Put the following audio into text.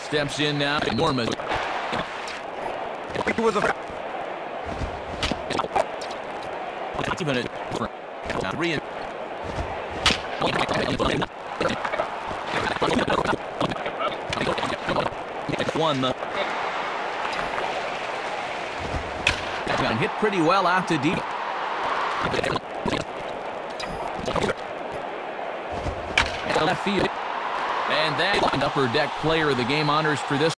Steps in now. Enormous. It was a 3 1. Hit pretty well out to deep. Left field. And that upper deck player of the game honors for this.